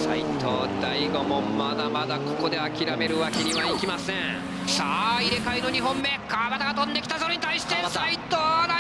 斉藤大吾もまだまだここで諦めるわけにはいきません。さあ入れ替えの2本目、川端が飛んできた。それに対して斉藤